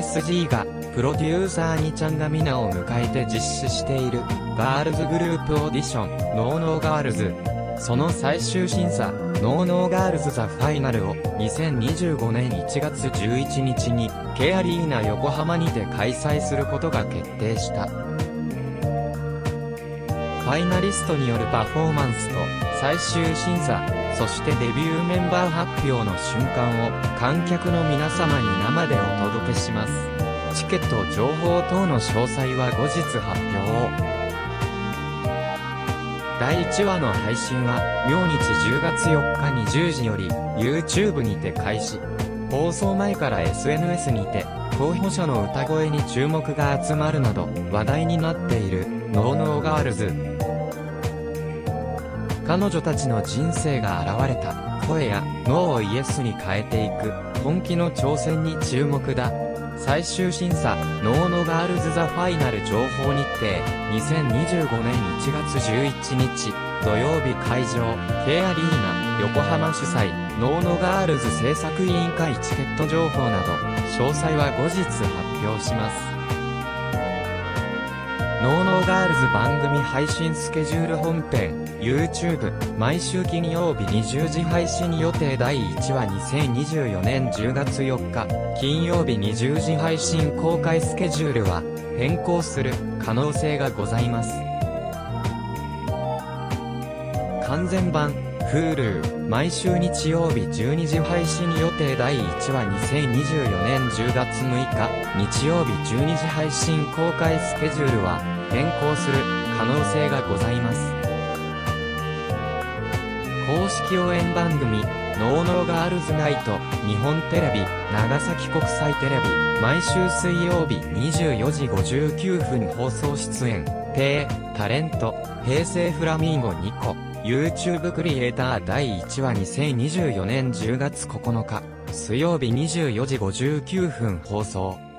MSG が、プロデューサーにちゃんがみなを迎えて実施している、ガールズグループオーディション、ノーノーガールズ。その最終審査、ノーノーガールズザファイナルを、2025年1月11日に、Kアリーナ横浜にて開催することが決定した。ファイナリストによるパフォーマンスと、最終審査、そしてデビューメンバー発表の瞬間を観客の皆様に生でお届けします。チケット情報等の詳細は後日発表。第1話の配信は、明日10月4日20時より、YouTube にて開始。放送前から SNS にて、候補者の歌声に注目が集まるなど、話題になっている、ノーノーガールズ。彼女たちの人生が現れた、声や、ノーをイエスに変えていく、本気の挑戦に注目だ。最終審査、ノーノーガールズザファイナル情報日程、2025年1月11日、土曜日会場、Kアリーナ、横浜主催、ノーノーガールズ制作委員会チケット情報など、詳細は後日発表します。ノーノーガールズ番組配信スケジュール本編、YouTube、毎週金曜日20時配信予定第1話2024年10月4日、金曜日20時配信公開スケジュールは、変更する可能性がございます。完全版、Hulu、毎週日曜日12時配信予定第1話2024年10月6日、日曜日12時配信公開スケジュールは、変更する可能性がございます。公式応援番組、ノーノーガールズナイト、日本テレビ、長崎国際テレビ、毎週水曜日24時59分放送出演、タレント、平成フラミンゴ2個、YouTube クリエイター第1話2024年10月9日、水曜日24時59分放送。